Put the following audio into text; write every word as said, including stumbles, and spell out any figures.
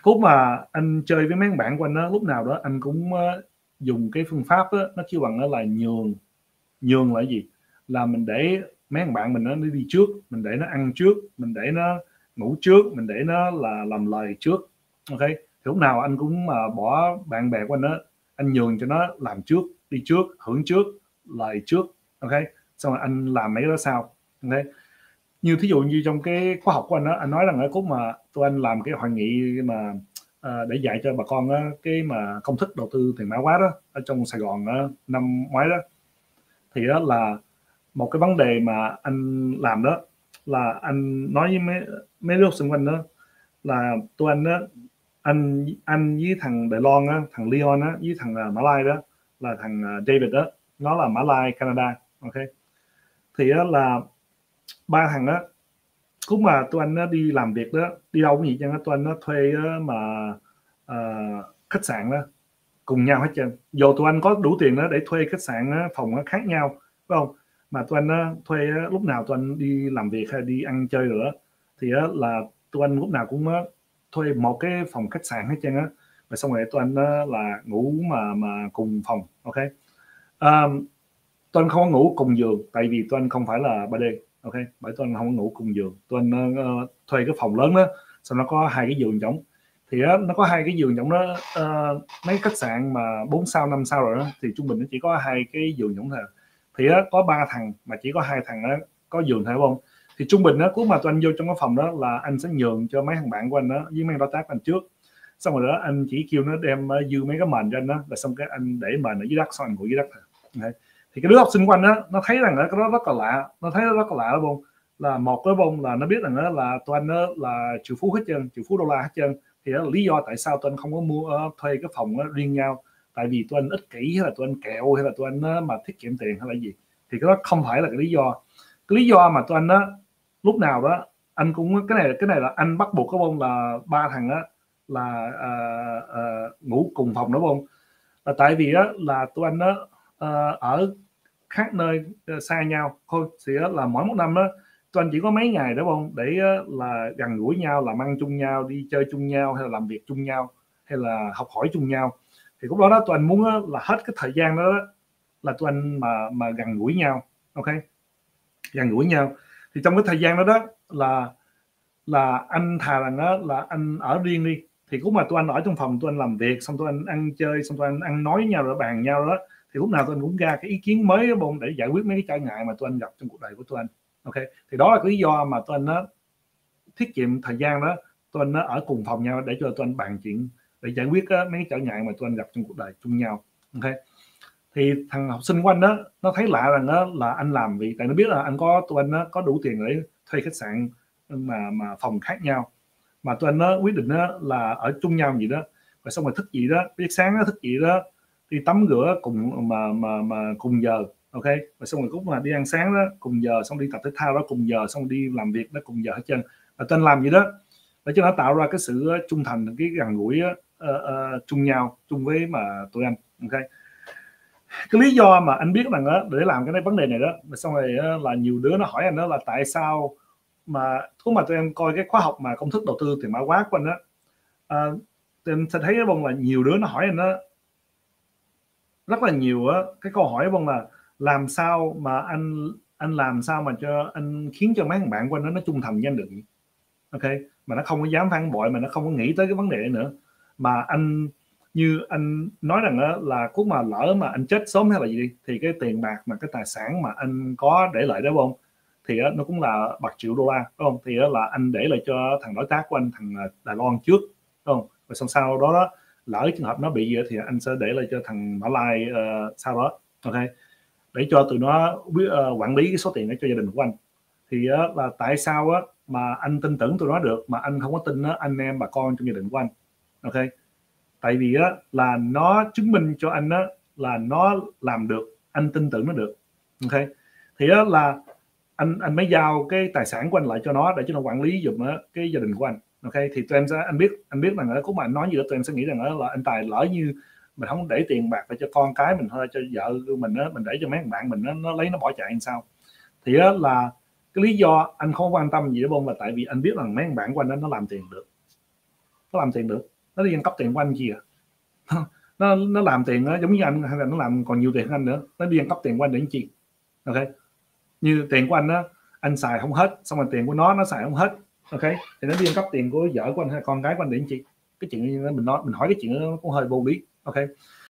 Cúc mà anh chơi với mấy bạn của anh đó, lúc nào đó anh cũng uh, dùng cái phương pháp đó, nó kêu bằng đó là nhường. Nhường là gì? Là mình để mấy bạn mình nó đi trước, mình để nó ăn trước, mình để nó ngủ trước, mình để nó là làm lời trước. Ok, thì lúc nào anh cũng mà bỏ bạn bè của anh đó, anh nhường cho nó làm trước, đi trước, hưởng trước, lời trước. Ok, xong rồi anh làm mấy cái đó sau. Ok, như thí dụ như trong cái khóa học của anh đó, anh nói rằng ở lúc mà tụi anh làm cái hội nghị mà uh, để dạy cho bà con đó, cái mà công thức đầu tư tiền mã hóa đó ở trong Sài Gòn đó, năm ngoái đó, thì đó là một cái vấn đề mà anh làm đó là anh nói với mấy mấy đứa xung quanh đó là tụi anh đó, anh anh với thằng Đài Loan á, thằng Leon á, với thằng Mã Lai đó là thằng David đó, nó là Mã Lai Canada. Ok, thì đó là ba thằng đó, lúc mà tụi anh nó đi làm việc đó, đi đâu cũng vậy chứ, tụi anh nó thuê mà uh, khách sạn đó cùng nhau hết trơn. Dù tụi anh có đủ tiền đó để thuê khách sạn đó, phòng nó khác nhau, phải không? Mà tụi anh đó, thuê đó, lúc nào tụi anh đi làm việc hay đi ăn chơi rồi đó, thì đó là tụi anh lúc nào cũng đó, thuê một cái phòng khách sạn hết trơn á, và xong rồi tụi anh đó là ngủ mà mà cùng phòng. Ok, um, tụi anh không có ngủ cùng giường, tại vì tụi anh không phải là ba D. Ok, bởi tụi anh không có ngủ cùng giường, tụi anh uh, thuê cái phòng lớn đó, xong nó có hai cái giường trống. Thì đó, nó có hai cái giường trống đó, uh, mấy khách sạn mà bốn sao năm sao rồi đó, thì trung bình nó chỉ có hai cái giường trống thôi. Thì đó, có ba thằng mà chỉ có hai thằng đó có giường thôi, không? Thì trung bình đó, lúc mà tụi anh vô trong cái phòng đó là anh sẽ nhường cho mấy thằng bạn của anh đó với mấy đối tác anh trước, xong rồi đó anh chỉ kêu nó đem uh, dư mấy cái mền cho anh đó, và xong cái anh để mền ở dưới đất, xong anh ngủ dưới đất thôi. Okay. Thì cái đứa học sinh của anh đó, nó thấy rằng đó, cái đó rất là lạ, nó thấy nó rất là lạ đó bông, là một cái bông là nó biết rằng đó là tụi anh đó là triệu phú hết trơn, triệu phú đô la hết trơn. Thì đó là lý do tại sao tụi anh không có mua uh, thuê cái phòng đó riêng nhau, tại vì tụi anh ích kỷ, hay là tụi anh kẹo, hay là tụi anh đó mà tiết kiệm tiền hay là gì. Thì cái đó không phải là cái lý do. Cái lý do mà tụi anh đó lúc nào đó anh cũng, cái này cái này là anh bắt buộc cái bông là ba thằng đó là uh, uh, ngủ cùng phòng đó bông, là tại vì đó là tụi anh đó uh, ở khác nơi uh, xa nhau thôi, thì đó là mỗi một năm đó tụi anh chỉ có mấy ngày đó không để uh, là gần gũi nhau, làm ăn chung nhau, đi chơi chung nhau, hay là làm việc chung nhau, hay là học hỏi chung nhau. Thì lúc đó đó tụi anh muốn uh, là hết cái thời gian đó, đó là tụi anh mà mà gần gũi nhau. Ok, gần gũi nhau. Thì trong cái thời gian đó đó là là anh thà rằng đó là anh ở riêng đi, thì lúc mà tụi anh ở trong phòng tụi anh làm việc, xong tụi anh ăn chơi, xong tụi anh ăn nói với nhau rồi bàn nhau đó, thì lúc nào tụi anh cũng ra cái ý kiến mới đó, để giải quyết mấy cái trở ngại mà tụi anh gặp trong cuộc đời của tụi anh. Ok, thì đó là cái lý do mà tụi anh nó tiết kiệm thời gian đó, tụi anh nó ở cùng phòng nhau để cho tụi anh bàn chuyện, để giải quyết đó, mấy cái trở ngại mà tụi anh gặp trong cuộc đời chung nhau. Ok, thì thằng học sinh của anh đó, nó thấy lạ rằng đó là anh làm vì tại nó biết là anh có, tụi anh đó, có đủ tiền để thuê khách sạn mà mà phòng khác nhau, mà tụi anh nó quyết định đó là ở chung nhau gì đó, và xong rồi thức dậy đó, biết sáng đó, thức dậy đó đi tắm rửa cùng mà mà mà cùng giờ. Ok, và xong rồi cũng là đi ăn sáng đó cùng giờ, xong đi tập thể thao đó cùng giờ, xong đi làm việc đó cùng giờ hết trơn. Và tụi anh làm gì đó để cho nó tạo ra cái sự trung thành, cái gần gũi uh, uh, chung nhau, chung với mà tụi anh. Ok, cái lý do mà anh biết rằng đó để làm cái này, vấn đề này đó, và xong rồi đó, là nhiều đứa nó hỏi anh đó là tại sao mà lúc mà tụi em coi cái khóa học mà công thức đầu tư tiền mã hóa của anh đó, à, tụi em sẽ thấy bông là nhiều đứa nó hỏi anh đó rất là nhiều á, cái câu hỏi bông là làm sao mà anh anh làm sao mà cho anh khiến cho mấy thằng bạn của anh đó nó trung thành với anh được. Ok, mà nó không có dám phản bội, mà nó không có nghĩ tới cái vấn đề này nữa, mà anh như anh nói rằng đó, là lúc mà lỡ mà anh chết sớm hay là gì đi, thì cái tiền bạc mà cái tài sản mà anh có để lại đó không, thì đó, nó cũng là bạc triệu đô la, đúng không? Thì đó là anh để lại cho thằng đối tác của anh, thằng Đài Loan trước, đúng không? Và sau sau đó, đó lỡ trường hợp nó bị gì thì anh sẽ để lại cho thằng Mã Lai uh, sau đó. Ok, để cho tụi nó uh, quản lý cái số tiền đó cho gia đình của anh. Thì uh, là tại sao á mà anh tin tưởng tụi nó được mà anh không có tin uh, anh em bà con trong gia đình của anh. Ok, tại vì á là nó chứng minh cho anh á là nó làm được, anh tin tưởng nó được. Ok, thì đó là anh anh mới giao cái tài sản của anh lại cho nó để cho nó quản lý giùm cái gia đình của anh. Ok, thì tụi em sẽ, anh biết anh biết rằng lúc mà anh nói gì đó, tụi em sẽ nghĩ rằng đó là anh Tài lỡ như mình không để tiền bạc để cho con cái mình thôi, cho vợ mình đó, mình để cho mấy bạn mình đó, nó lấy nó bỏ chạy làm sao. Thì đó là cái lý do anh không quan tâm gì đó bông, là tại vì anh biết rằng mấy bạn của anh đó nó làm tiền được, nó làm tiền được. nó đi ăn cắp tiền của anh chi à? nó nó làm tiền đó, giống như anh hay là nó làm còn nhiều tiền hơn anh nữa, nó đi ăn cắp tiền của anh để làm chi? Ok, như tiền của anh đó anh xài không hết, xong rồi tiền của nó nó xài không hết, ok, thì nó đi ăn cắp tiền của vợ của anh hay con gái của anh để làm chi? Cái chuyện mình nói mình hỏi cái chuyện đó nó cũng hơi vô lý. Ok,